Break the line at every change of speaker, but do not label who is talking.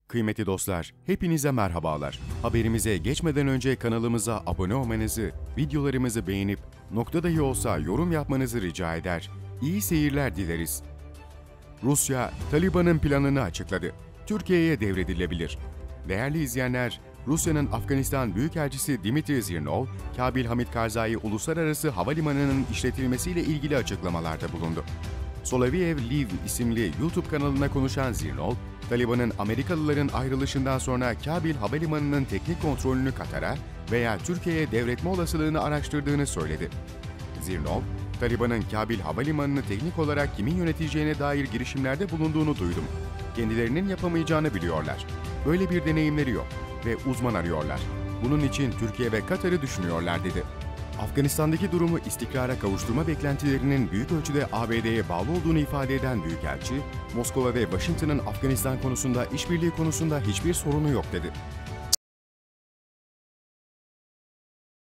Kıymetli dostlar, hepinize merhabalar. Haberimize geçmeden önce kanalımıza abone olmanızı, videolarımızı beğenip nokta dahi olsa yorum yapmanızı rica eder. İyi seyirler dileriz. Rusya, Taliban'ın planını açıkladı. Türkiye'ye devredilebilir. Değerli izleyenler, Rusya'nın Afganistan Büyükelçisi Dmitri Zirnov, Kabil Hamid Karzai Uluslararası Havalimanı'nın işletilmesiyle ilgili açıklamalarda bulundu. Soloviev Live isimli YouTube kanalına konuşan Zirnov, Taliban'ın Amerikalıların ayrılışından sonra Kabil Havalimanı'nın teknik kontrolünü Katar'a veya Türkiye'ye devretme olasılığını araştırdığını söyledi. Zirnov, Taliban'ın Kabil Havalimanı'nı teknik olarak kimin yöneteceğine dair girişimlerde bulunduğunu duydum. Kendilerinin yapamayacağını biliyorlar. Böyle bir deneyimleri yok ve uzman arıyorlar. Bunun için Türkiye ve Katar'ı düşünüyorlar dedi. Afganistan'daki durumu istikrara kavuşturma beklentilerinin büyük ölçüde ABD'ye bağlı olduğunu ifade eden Büyükelçi, Moskova ve Washington'ın Afganistan konusunda işbirliği konusunda hiçbir sorunu yok dedi.